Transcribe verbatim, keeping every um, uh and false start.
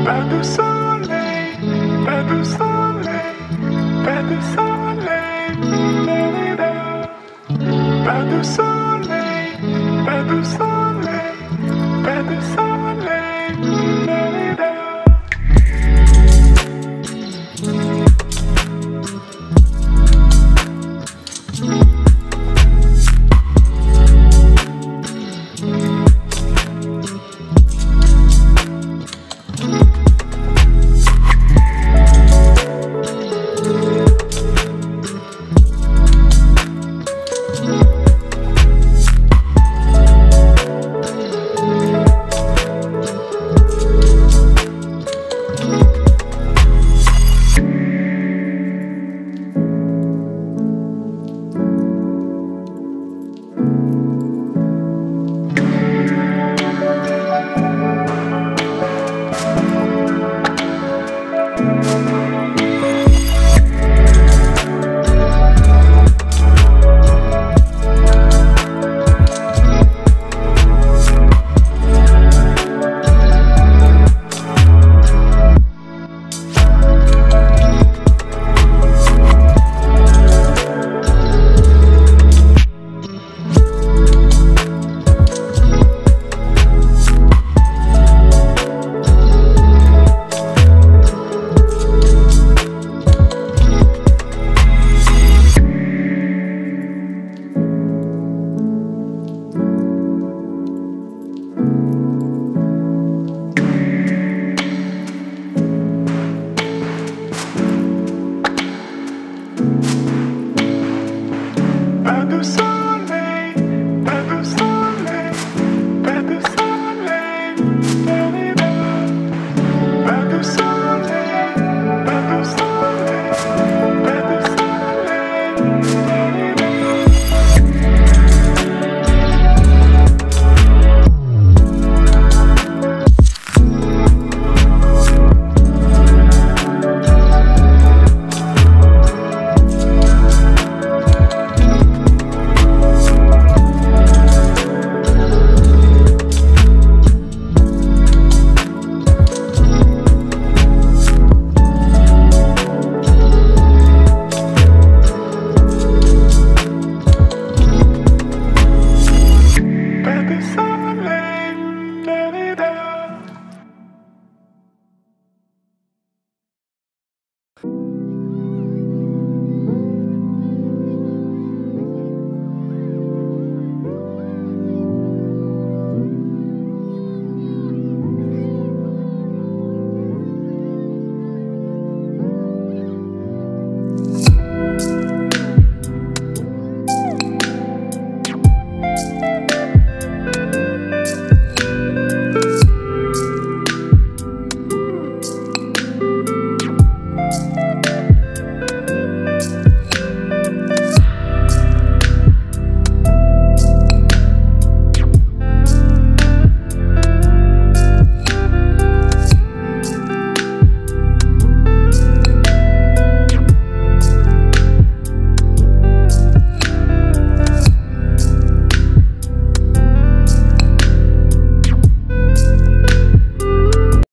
Pas de soleil, pas de soleil, pas de soleil, da-da-da. Pas de soleil, pas de soleil, pas de soleil, da-da-da. Pas de soleil, pas de soleil, pas de soleil, da-da-da. Pas de soleil, pas de soleil, pas de soleil, da-da-da. Pas de soleil, da-da-da.